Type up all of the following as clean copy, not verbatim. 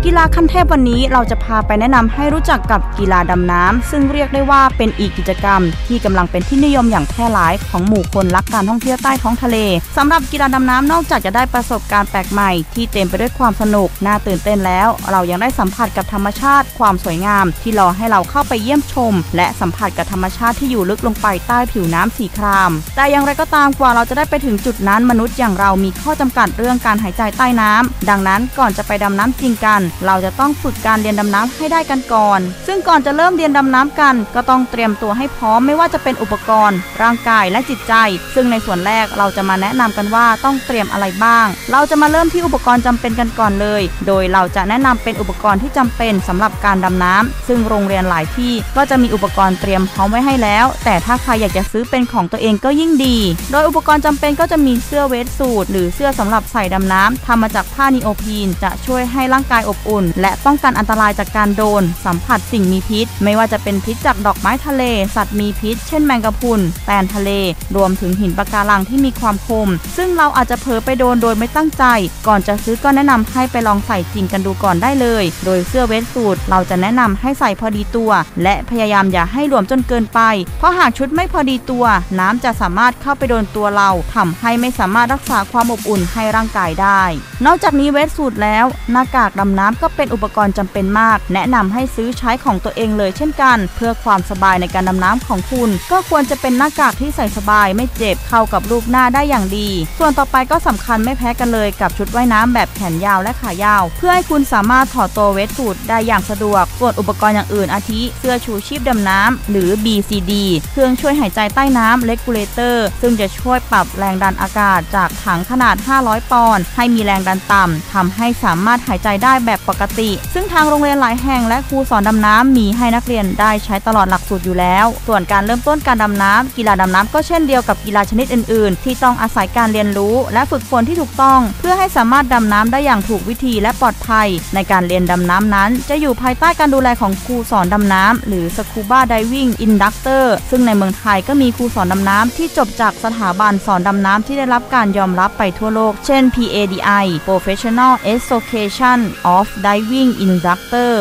กีฬาขั้นเทพวันนี้เราจะพาไปแนะนำให้รู้จักกับกีฬาดำน้ำซึ่งเรียกได้ว่าเป็นอีกกิจกรรมที่กำลังเป็นที่นิยมอย่างแพร่หลายของหมู่คนรักการท่องเที่ยวใต้ท้องทะเลสำหรับกีฬาดำน้ำนอกจากจะได้ประสบการณ์แปลกใหม่ที่เต็มไปด้วยความสนุกน่าตื่นเต้นแล้วเรายังได้สัมผัสกับธรรมชาติความสวยงามที่รอให้เราเข้าไปเยี่ยมชมและสัมผัสกับธรรมชาติที่อยู่ลึกลงไปใต้ผิวน้ำสีครามแต่อย่างไรก็ตามกว่าเราจะได้ไปถึงจุดนั้นมนุษย์อย่างเรามีข้อจำกัดเรื่องการหายใจใต้น้ำดังนั้นก่อนจะไปดำน้ำจริงกันเราจะต้องฝึกการเรียนดำน้ำให้ได้กันก่อนซึ่งก่อนจะเริ่มเรียนดำน้ำกันก็ต้องเตรียมตัวให้พร้อมไม่ว่าจะเป็นอุปกรณ์ร่างกายและจิตใจซึ่งในส่วนแรกเราจะมาแนะนำกันว่าต้องเตรียมอะไรบ้างเราจะมาเริ่มที่อุปกรณ์จำเป็นกันก่อนเลยโดยเราจะแนะนำเป็นอุปกรณ์ที่จำเป็นสำหรับการดำน้ำซึ่งโรงเรียนหลายที่ก็จะมีอุปกรณ์เตรียมพร้อมไว้ให้แล้วแต่ถ้าใครอยากจะซื้อเป็นของตัวเองก็ยิ่งดีโดยอุปกรณ์จำเป็นก็จะมีเสื้อเวทสูทหรือเสื้อสำหรับใส่ดำน้ำทำมาจากผ้านีโอพรีนจะช่วยให้ร่างกายอบอุ่นและป้องกันอันตรายจากการโดนสัมผัสสิ่งมีพิษไม่ว่าจะเป็นพิษจากดอกไม้ทะเลสัตว์มีพิษเช่นแมงกะพรุนแตนทะเลรวมถึงหินปะการังที่มีความคมซึ่งเราอาจจะเผลอไปโดนโดยไม่ตั้งใจก่อนจะซื้อก็แนะนำให้ไปลองใส่จริงกันดูก่อนได้เลยโดยเสื้อเวทสูทเราจะแนะนำให้ใส่พอดีตัวและพยายามอย่าให้หลวมจนเกินไปเพราะหากชุดไม่พอดีตัวน้ำจะสามารถเข้าไปโดนตัวเราทำให้ไม่สามารถรักษาความอบอุ่นให้ร่างกายได้นอกจากนี้เวทสูทแล้วหน้ากากดำน้ำก็เป็นอุปกรณ์จำเป็นมากแนะนำให้ซื้อใช้ของตัวเองเลยเช่นกันเพื่อความสบายในการดำน้ำของคุณก็ควรจะเป็นหน้ากากที่ใส่สบายไม่เจ็บเข้ากับรูปหน้าได้อย่างดีส่วนต่อไปก็สำคัญไม่แพ้กันเลยกับชุดว่ายน้ำแบบแขนยาวและขายาวเพื่อให้คุณสามารถถอดตัวเวทสูทได้อย่างสะดวกส่วนอุปกรณ์อย่างอื่นอาทิเสื้อชูชีพดำน้ำหรือ BCD เครื่องช่วยหายใจใต้น้ำ Regulator ซึ่งจะช่วยปรับแรงดันอากาศจากถังขนาด500ปอนด์ให้มีแรงดันต่ำทำให้สามารถหายใจได้แบบปกติซึ่งทางโรงเรียนหลายแห่งและครูสอนดำน้ำมีให้นักเรียนได้ใช้ตลอดหลักสูตรอยู่แล้วส่วนการเริ่มต้นการดำน้ำกีฬาดำน้ำก็เช่นเดียวกับกีฬาชนิดอื่นๆที่ต้องอาศัยการเรียนรู้และฝึกฝนที่ถูกต้องเพื่อให้สามารถดำน้ำได้อย่างถูกวิธีและปลอดภัยในการเรียนดำน้ำนั้นจะอยู่ภายใต้การดูแลของครูสอนดำน้ำหรือ Scuba Diving Instructor ซึ่งในเมืองไทยก็มีครูสอนดำน้ำที่จบจากสถาบันสอนดำน้ำที่ได้รับการยอมรับไปทั่วโลกเช่น PADI Professional Association of Diving Instructor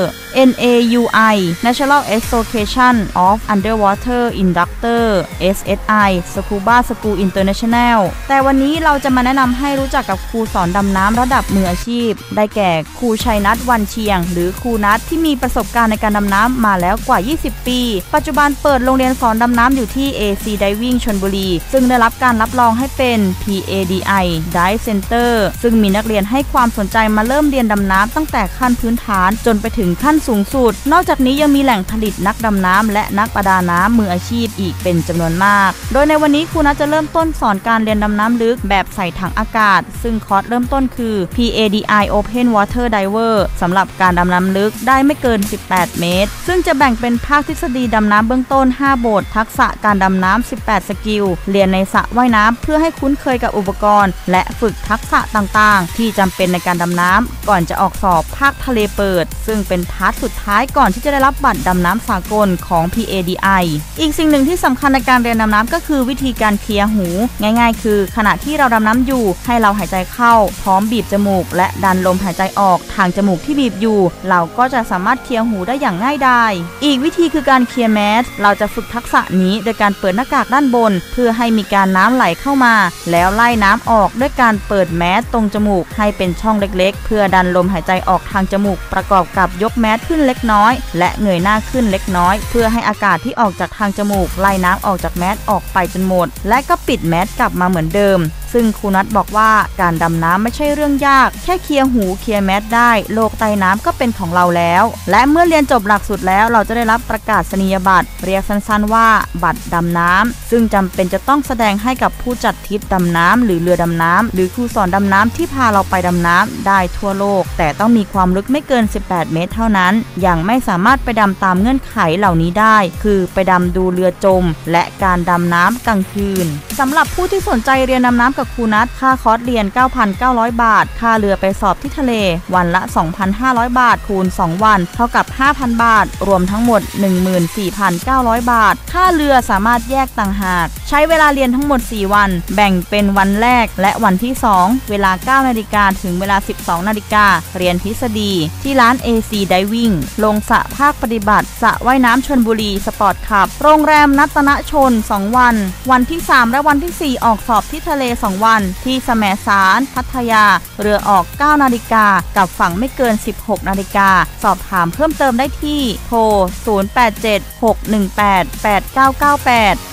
NAUI National Association of Underwater Instructor SSI Scuba School International แต่วันนี้เราจะมาแนะนำให้รู้จักกับครูสอนดำน้ำระดับมืออาชีพได้แก่ครูชัยนัทวันเชียงหรือครูนัทที่มีประสบการณ์ในการดำน้ำมาแล้วกว่า20ปีปัจจุบันเปิดโรงเรียนสอนดำน้ำอยู่ที่ AC Diving ชลบุรีซึ่งได้รับการรับรองให้เป็น PADI Dive Center ซึ่งมีนักเรียนให้ความสนใจมาเริ่มเรียนดำน้ำตั้งแต่ขั้นพื้นฐานจนไปถึงขั้นสูงสุดนอกจากนี้ยังมีแหล่งผลิตนักดำน้ำและนักประดาน้ำมืออาชีพอีกเป็นจำนวนมากโดยในวันนี้ครูนัทจะเริ่มต้นสอนการเรียนดำน้ำลึกแบบใส่ถังอากาศซึ่งคอร์สเริ่มต้นคือ PADI Open Water Diver สำหรับการดำน้ำลึกได้ไม่เกิน18เมตรซึ่งจะแบ่งเป็นภาคทฤษฎีดำน้ำเบื้องต้น5บททักษะการดำน้ำ18สกิลเรียนในสระว่ายน้ำเพื่อให้คุ้นเคยกับอุปกรณ์และฝึกทักษะต่างๆที่จำเป็นในการดำน้ำก่อนจะออกสอบภาคทะเลเปิดซึ่งเป็นพาร์ทสุดท้ายก่อนที่จะได้รับบัตรดำน้ำสากลของ PADI อีกสิ่งหนึ่งที่สำคัญในการเรียนดำน้ำก็คือวิธีการเคลียร์หูง่ายๆคือขณะที่เราดำน้ำอยู่ให้เราหายใจเข้าพร้อมบีบจมูกและดันลมหายใจออกทางจมูกที่บีบอยู่เราก็จะสามารถเคลียร์หูได้อย่างง่ายดายอีกวิธีคือการเคลียร์แมสเราจะฝึกทักษะนี้โดยการเปิดหน้ากากด้านบนเพื่อให้มีการน้ำไหลเข้ามาแล้วไล่น้ำออกด้วยการเปิดแมสตรงจมูกให้เป็นช่องเล็กๆเพื่อดันลมหายใจออกทางจมูกประกอบกับยกแมสขึ้นเล็กน้อยและเงยหน้าขึ้นเล็กน้อยเพื่อให้อากาศที่ออกจากทางจมูกไล่น้ำออกจากแมสออกไปจนหมดและก็ปิดแมสกลับมาเหมือนเดิมซึ่งครูนัทบอกว่าการดำน้ำไม่ใช่เรื่องยากแค่เคลียร์หูเคลียร์แมสได้โลกใต้น้ำก็เป็นของเราแล้วและเมื่อเรียนจบหลักสูตรแล้วเราจะได้รับประกาศนียบัตรเรียกสั้นๆว่าบัตรดำน้ำซึ่งจำเป็นจะต้องแสดงให้กับผู้จัดทริปดำน้ำหรือเรือดำน้ำหรือครูสอนดำน้ำที่พาเราไปดำน้ำได้ทั่วโลกแต่ต้องมีความลึกไม่เกิน18เมตรเท่านั้นยังไม่สามารถไปดำตามเงื่อนไขเหล่านี้ได้คือไปดำดูเรือจมและการดำน้ำกลางคืนสำหรับผู้ที่สนใจเรียนดำน้ำกับกับครูนัดค่าคอร์สเรียน 9,900 บาทค่าเรือไปสอบที่ทะเลวันละ 2,500 บาทคูณ2วันเท่ากับ 5,000 บาทรวมทั้งหมด 14,900 บาทค่าเรือสามารถแยกต่างหากใช้เวลาเรียนทั้งหมด4วันแบ่งเป็นวันแรกและวันที่2เวลา 9 นาฬิกาถึงเวลา 12 นาฬิกาเรียนทฤษฎีที่ร้าน AC Diving ลงสระภาคปฏิบัติสระว่ายน้ำชลบุรีสปอร์ตคลับโรงแรมนัตนชน2วันวันที่3และวันที่4ออกสอบที่ทะเล2วันที่แสมสารพัทยาเรือออก 9 นาฬิกากับฝั่งไม่เกิน 16 นาฬิกาสอบถามเพิ่มเติมได้ที่โทร 0876188998